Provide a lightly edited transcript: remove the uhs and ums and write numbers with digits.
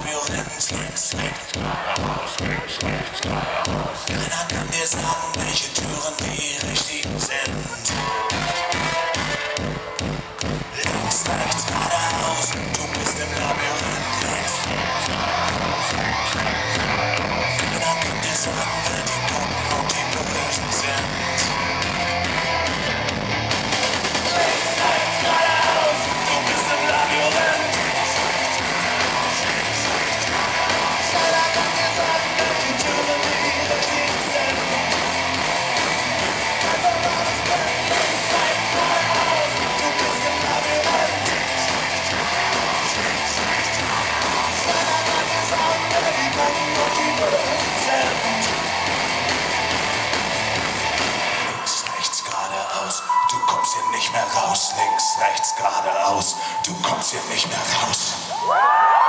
Labyrinth, links, rechts, geradeaus, links, rechts, geradeaus. Keiner kann dir sagen, welche Türen die richtigen sind. Links, rechts, geradeaus, du bist im Labyrinth, links, rechts, geradeaus, links, rechts, geradeaus. Keiner kann dir sagen, wer die Guten und die Bösen sind. Links, rechts, geradeaus, du bist im Labyrinth. Keiner kann dir sagen, welche Türen die richtigen sind. Einfach mal das Bett, links, rechts, geradeaus, du bist im Labyrinth. Keiner kann dir sagen, wer die Guten und die Bösen sind. Links, rechts, geradeaus, du kommst hier nicht mehr raus. Links, rechts, geradeaus, du kommst hier nicht mehr raus.